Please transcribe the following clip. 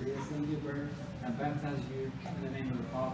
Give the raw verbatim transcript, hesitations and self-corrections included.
reassembly birth. I baptize you in the name of the Father,